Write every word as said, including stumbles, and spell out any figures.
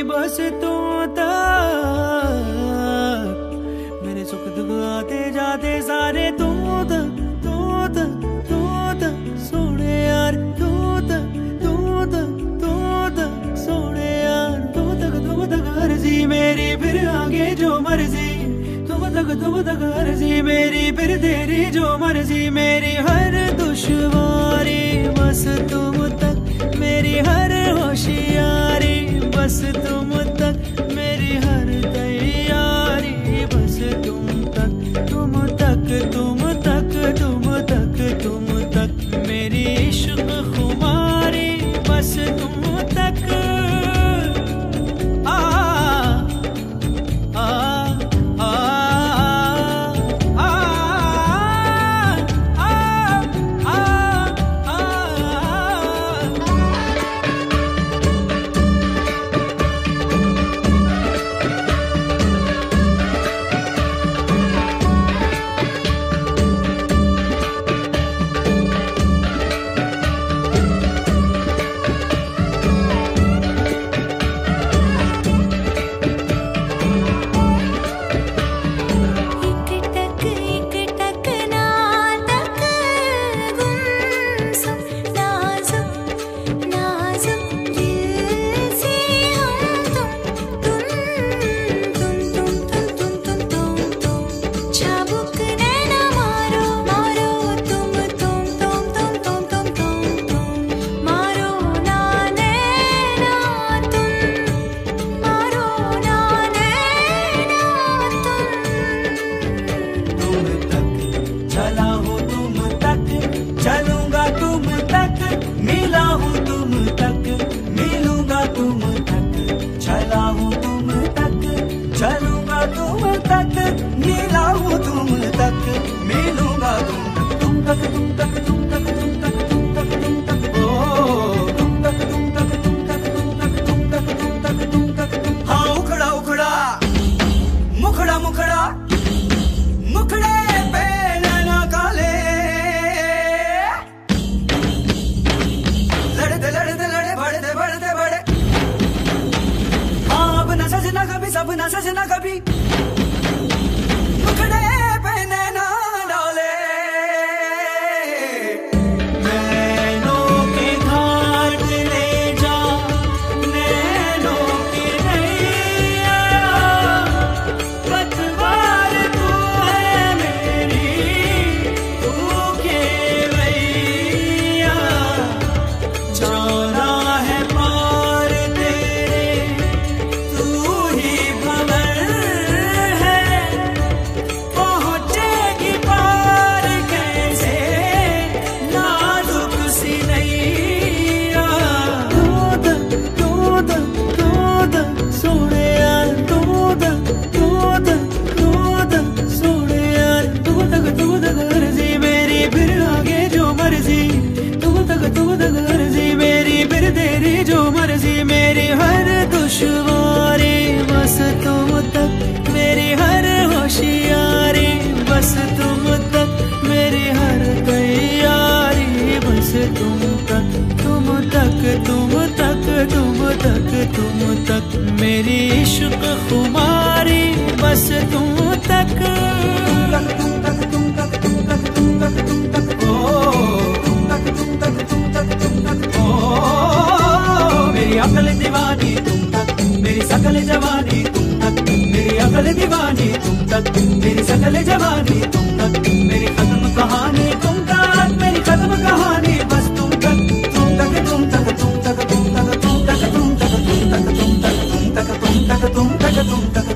बस तू तक, मेरे सुख दुख आते जाते सारे तू तक तू तक तू तक सोने यार, तू तक तू तक तू तक सोने यार, तू तक तू तक अर्जी मेरी फिर आगे जो मर्जी, तुम तक तुम तक अर्जी मेरी फिर तेरी जो मर्जी, मेरी हर दुश्वारी बस तुम तक, मेरी हर होशियारी बस तुम तक, मेरी हर तैयारी बस तुम तक, तुम तक तुम तक तुम तक तुम तक, मेरी इश्क खुमारी बस तुम तक। आ आ सब ना सजना कभी मुखड़े पे नैना डाले, नैनों के घाट ले जा, नैनों की नैया, पतवार तू है मेरी, तू केवैया, जाना है पार तेरे, तू ही भंवर है, पहुंचेगी पार कैसे नाजुक सी नैया, तू तक तू तक तू तक सोने यार, तू तक तू तक तू तक सोने यार, तू तक तू तक अर्जी मेरी फिर आगे जो मर्जी, तू तक तू तक अर्जी मेरी फिर तेरी जो मर्जी, मेरी हर दुश्वारी बस तुम तक, मेरी हर होशियारी बस तुम तक, मेरी हर तैयारी बस तुम तक, तुम तक तुम तक तुम तक तुम तक, मेरी इश्क खुमारी बस तुम तक। तुम तक तुम तक तुम तक तुम तक तुम तक ओ, तुम तक तुम तक तुम तक तुम तक ओ, मेरी अकल दीवानी तुम तक, मेरी सकल जवानी तुम तक, मेरी अकल दीवानी तुम तक, मेरी सकल जवानी तुम तक, मेरी खत्म कहानी तुम तक, मेरी खत्म कहानी बस तुम तक, तुम तक तुम तक तुम तक तुम तक तुम तक तुम तक तुम तक तुम तक तुम तक तुम तक तुम तक तुम तक